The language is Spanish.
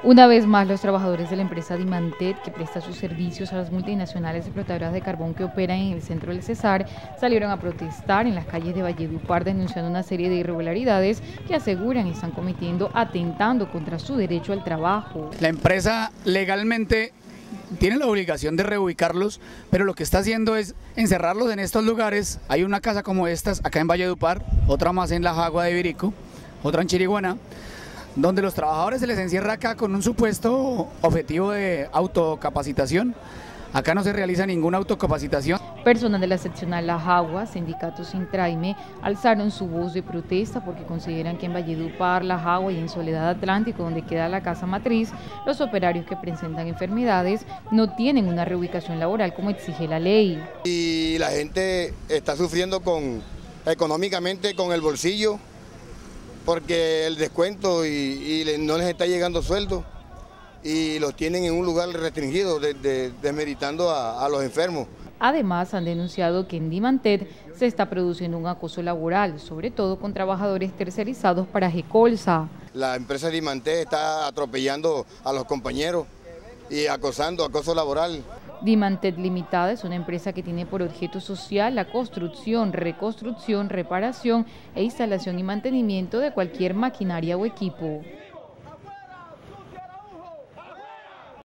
Una vez más, los trabajadores de la empresa Dimantet, que presta sus servicios a las multinacionales explotadoras de carbón que operan en el centro del Cesar, salieron a protestar en las calles de Valledupar denunciando una serie de irregularidades que aseguran están cometiendo atentando contra su derecho al trabajo. La empresa legalmente tiene la obligación de reubicarlos, pero lo que está haciendo es encerrarlos en estos lugares. Hay una casa como estas acá en Valledupar, otra más en La Jagua de Virico, otra en Chiriguaná, donde los trabajadores se les encierra acá con un supuesto objetivo de autocapacitación. Acá no se realiza ninguna autocapacitación. Personas de la seccional La Jagua, sindicatos Intraime, alzaron su voz de protesta porque consideran que en Valledupar, La Jagua y en Soledad Atlántico, donde queda la casa matriz, los operarios que presentan enfermedades no tienen una reubicación laboral como exige la ley. Y la gente está sufriendo económicamente con el bolsillo, porque el descuento no les está llegando sueldo y los tienen en un lugar restringido, desmeritando a los enfermos. Además, han denunciado que en Dimantet se está produciendo un acoso laboral, sobre todo con trabajadores tercerizados para Gecolsa. La empresa Dimantet está atropellando a los compañeros y acoso laboral. Dimantet Limitada es una empresa que tiene por objeto social la construcción, reconstrucción, reparación e instalación y mantenimiento de cualquier maquinaria o equipo.